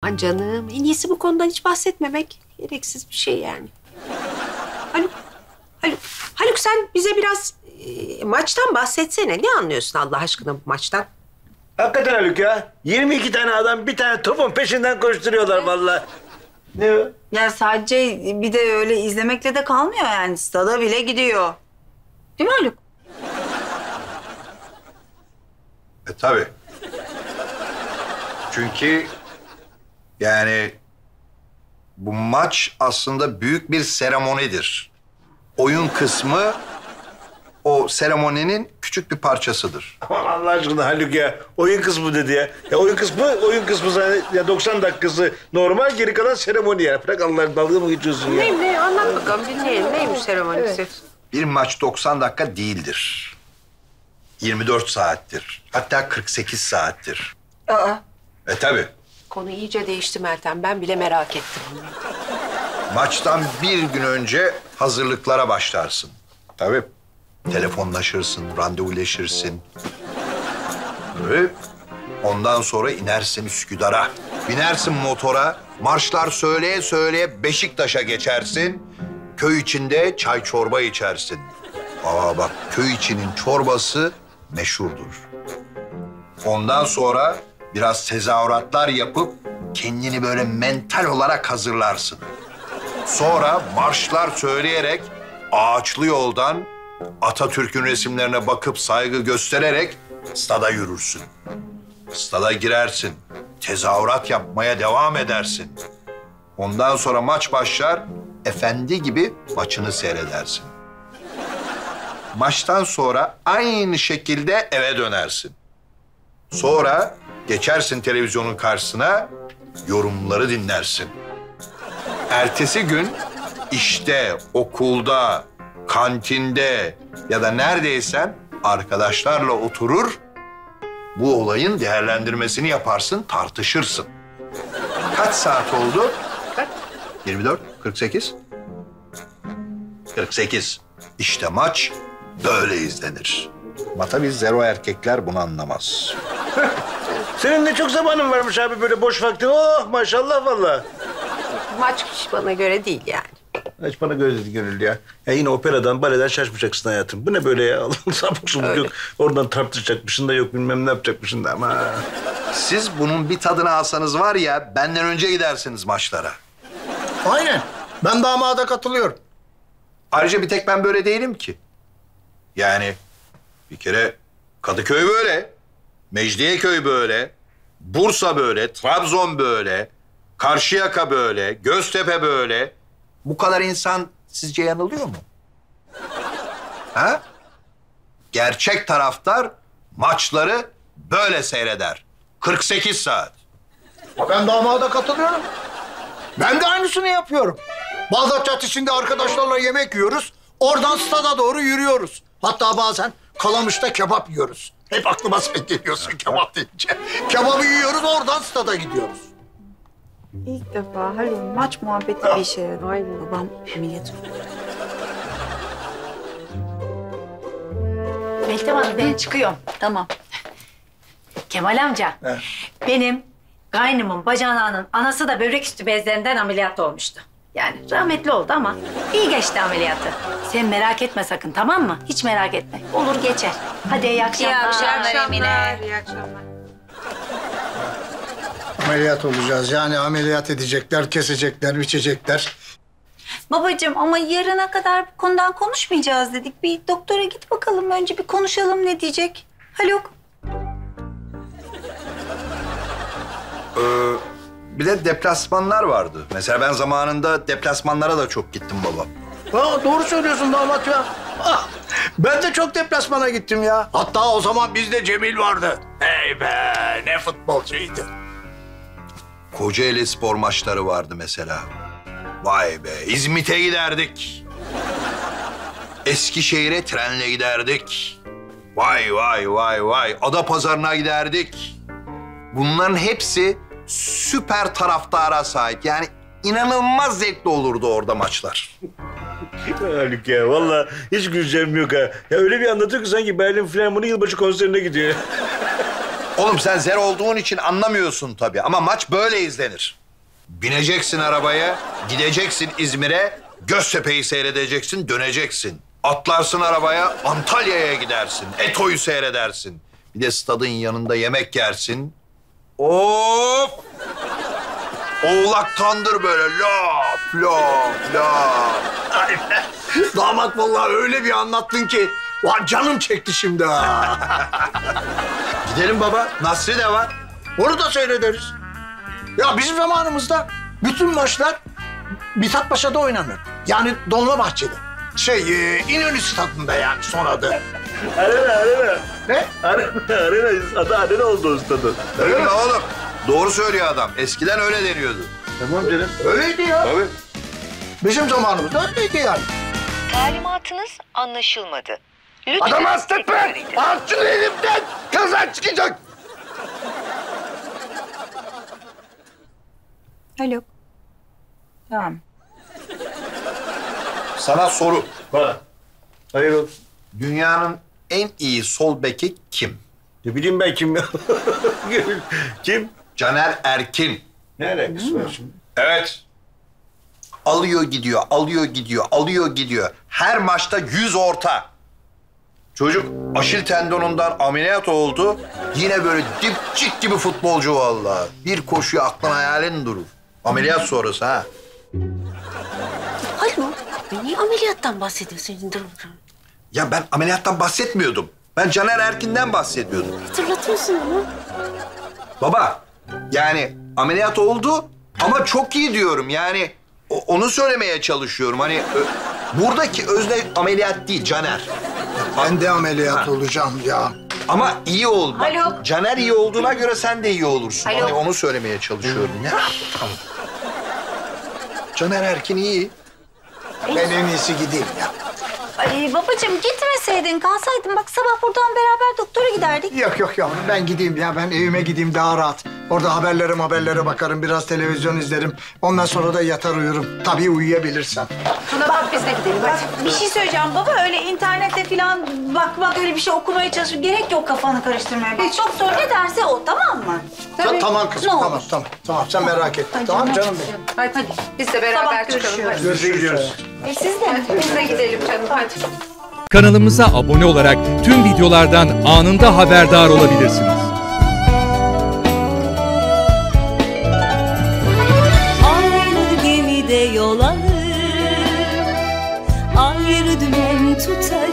Aman canım, en iyisi bu konudan hiç bahsetmemek. Gereksiz bir şey yani. Haluk, Haluk, Haluk sen bize biraz maçtan bahsetsene. Ne anlıyorsun Allah aşkına bu maçtan? Hakikaten Haluk ya. 22 tane adam bir tane topun peşinden koşturuyorlar vallahi. Ne o? Ya sadece bir de öyle izlemekle de kalmıyor yani. Stada bile gidiyor. Değil mi Haluk? Tabii. Çünkü yani bu maç aslında büyük bir seremonidir. Oyun kısmı o seremoninin küçük bir parçasıdır. Aman Allah aşkına Haluk ya. Oyun kısmı dedi ya. Ya oyun kısmı zaten ya 90 dakikası normal, geri kalan seremoni ya. Bırak Allah'ın, dalga mı geçiyorsun ya? Ne? Anlat bakalım, dinleyelim. Neymiş seremonisi? Evet. Bir maç 90 dakika değildir. 24 saattir. Hatta 48 saattir. Aa. Tabii. Konu iyice değişti Meltem. Ben bile merak ettim. Maçtan bir gün önce hazırlıklara başlarsın. Tabii. Telefonlaşırsın, randevuleşirsin. Ve ondan sonra inersin Üsküdar'a. Binersin motora, marşlar söyleye söyleye Beşiktaş'a geçersin. Köy içinde çay çorba içersin. Bak, köy içinin çorbası meşhurdur. Ondan sonra biraz tezahüratlar yapıp kendini böyle mental olarak hazırlarsın. Sonra marşlar söyleyerek ağaçlı yoldan Atatürk'ün resimlerine bakıp saygı göstererek stada yürürsün. Stada girersin. Tezahürat yapmaya devam edersin. Ondan sonra maç başlar, efendi gibi maçını seyredersin. Maçtan sonra aynı şekilde eve dönersin. Sonra geçersin televizyonun karşısına, yorumları dinlersin. Ertesi gün işte, okulda, kantinde ya da neredeysen arkadaşlarla oturur, bu olayın değerlendirmesini yaparsın, tartışırsın. Kaç saat oldu? Kaç? 24, 48. 48. İşte maç böyle izlenir. Ama tabii zero erkekler bunu anlamaz. Senin ne çok zamanın varmış abi, böyle boş vaktin. Oh maşallah vallahi. Maç hiç bana göre değil yani. Hiç bana göre dedi gönül ya. Ya yine operadan, baleden şaşmayacaksın hayatım. Bu ne böyle ya? Allah'ım, sapık subuk yok. Oradan tartışacakmışsın da yok, bilmem ne yapacakmışsın da ama. Siz bunun bir tadını alsanız var ya, benden önce gidersiniz maçlara. Aynen. Ben damada katılıyorum. Ayrıca bir tek ben böyle değilim ki. Yani bir kere Kadıköy böyle, Mecidiyeköy böyle, Bursa böyle, Trabzon böyle, Karşıyaka böyle, Göztepe böyle. Bu kadar insan sizce yanılıyor mu? Ha? Gerçek taraftar maçları böyle seyreder. 48 saat. Ben damada katılıyorum. Ben de aynısını yapıyorum. Bağdat Caddesi'nde arkadaşlarla yemek yiyoruz. Oradan stada doğru yürüyoruz. Hatta bazen Kalamış'ta kebap yiyoruz. Hep aklıma sen geliyorsun kebap deyince. Kebabı yiyoruz, oradan stada gidiyoruz. İlk defa Haluk maç muhabbeti bir işe yaradı. Aynen. Babam ameliyat oldu. Meltem Hanım ben çıkıyorum. Tamam. Kemal amca. Benim kaynımın bacağının anası da böbrek üstü bezlerinden ameliyat olmuştu. Yani rahmetli oldu ama iyi geçti ameliyatı. Sen merak etme sakın, tamam mı? Hiç merak etme. Olur geçer. Hadi iyi akşamlar. İyi akşamlar Emine. İyi akşamlar. Ameliyat olacağız. Yani ameliyat edecekler, kesecekler, biçecekler. Babacığım ama yarına kadar bu konudan konuşmayacağız dedik. Bir doktora git bakalım, önce bir konuşalım ne diyecek. Haluk. Bir de deplasmanlar vardı. Mesela ben zamanında deplasmanlara da çok gittim baba. Doğru söylüyorsun damat ya. Ben de çok deplasmana gittim ya. Hatta o zaman bizde Cemil vardı. Hey be, ne futbolcuydu. Kocaeli spor maçları vardı mesela. Vay be, İzmit'e giderdik. Eskişehir'e trenle giderdik. Vay vay vay vay, Adapazarı'na giderdik. Bunların hepsi süper taraftara sahip. Yani inanılmaz zevkli olurdu orada maçlar. Haluk ya vallahi hiç güleceğim yok ha. Ya öyle bir anlatıyor ki sanki Berlin Filarmoni yılbaşı konserine gidiyor. Oğlum sen zer olduğun için anlamıyorsun tabii ama maç böyle izlenir. Bineceksin arabaya, gideceksin İzmir'e, Göztepe'yi seyredeceksin, döneceksin. Atlarsın arabaya, Antalya'ya gidersin, Eto'yu seyredersin. Bir de stadın yanında yemek yersin. Of! Oğlak tandır böyle lop lop lop. Damat vallahi öyle bir anlattın ki. Vay canım çekti şimdi ha. Gidelim baba, Nasri de var. Onu da seyrederiz. Ya bizim zamanımızda bütün maçlar Mithat Paşa'da oynanır. Yani Dolmabahçe'de. İnönü Stadı'nda yani son adı. Arena. Ne? Arena. Adı Arena oldu o stadın. Öyle mi oğlum? Doğru söylüyor adam. Eskiden öyle deniyordu. Tamam canım. Öyleydi ya. Tabii. Bizim zamanımızda öyleydi yani. Talimatınız anlaşılmadı. Lütfen Adam hasta tekrar etme! edin. At şunu elimden! Kaza çıkacak! Haluk. Tamam. Sana soru. Bana. Hayır olsun. Dünyanın en iyi sol beki kim? Ne bileyim ben kim ya? Kim? Caner Erkin. Ne alakası var şimdi? Evet. Alıyor gidiyor, alıyor gidiyor, alıyor gidiyor. Her maçta 100 orta. Çocuk Aşil tendonundan ameliyat oldu. Yine böyle dipçik gibi futbolcu vallahi. Bir koşuyor aklın hayalin durur. Ameliyat sonrası ha. Haluk, niye ameliyattan bahsediyorsun? Ya ben ameliyattan bahsetmiyordum. Ben Caner Erkin'den bahsediyordum. Hatırlatıyorsun ama. Baba, yani ameliyat oldu ama çok iyi diyorum. Yani onu söylemeye çalışıyorum. Hani buradaki özne ameliyat değil, Caner. Ben de ameliyat olacağım ya. Ama iyi ol. Bak, Alo. Caner iyi olduğuna göre sen de iyi olursun. Alo. Hani onu söylemeye çalışıyorum ya. Tamam. Caner Erkin iyi. Ben en iyisi gideyim ya. Ay babacığım gitmeseydin, kalsaydın bak sabah buradan beraber doktora giderdik. Yok yavrum ben gideyim ya. Ben evime gideyim daha rahat. Orada haberlere bakarım. Biraz televizyon izlerim. Ondan sonra da yatar uyurum. Tabii uyuyabilirsem. Tuna bak biz de gidelim hadi. Bir şey söyleyeceğim baba, öyle internette falan bak öyle bir şey okumaya çalışıp gerek yok kafanı karıştırmaya. Bak doktor ne derse o, tamam mı? Tamam kızım Ne tamam olur. tamam. Sen merak etme. Tamam canım benim. Hadi biz de beraber Sabah çıkalım. görüşürüz. Hadi. Görüşe gidiyoruz. Siz de. Biz de gidelim canım hadi. Kanalımıza abone olarak tüm videolardan anında haberdar olabilirsiniz. Aynı gemide yol alır, ayrı dümen tutar.